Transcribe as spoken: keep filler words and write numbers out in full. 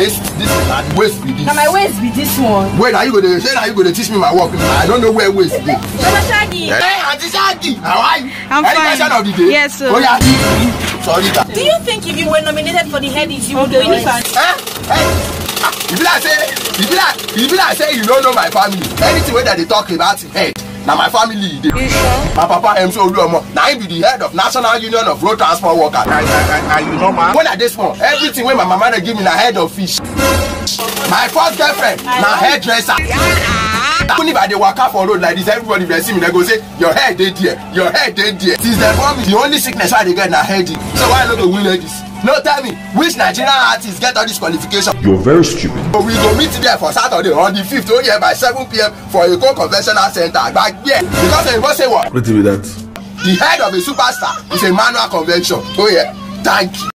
waist, this is not waist be this. Now my waist be this one. Wait, are you gonna say now you gonna teach me my work? I don't know where waist is. Brother Shaggy. Hey, Auntie Shaggy, how are you? I'm Any fine. question of the day? Yes, sir. Oh yeah. Sorry, that. Do you think if you were nominated for the headies, you would win it? Eh? Hey. If you like say, if you like, if you like say you don't know my family, anything where that they talk about head. Now my family, they, You sure? my papa M C Oluomo, now he be the head of National Union of Road Transport Workers. Are you know man? When I this small, everything when my mama they give me na head of fish. My first girlfriend, na hairdresser. Even if I dey waka for road like this, everybody will see me, they go say, your hair dey there, your hair dey there. Since they born me, the only sickness I dey get na headache. So why not go win like this? No, tell me, which Nigerian artists get all this qualification? You're very stupid. So we go meet there for Saturday on the fifth, oh yeah, by seven p m for a co-conventional center back there. Because they go say what? What is that? The head of a superstar is a manual convention. Oh yeah, thank you.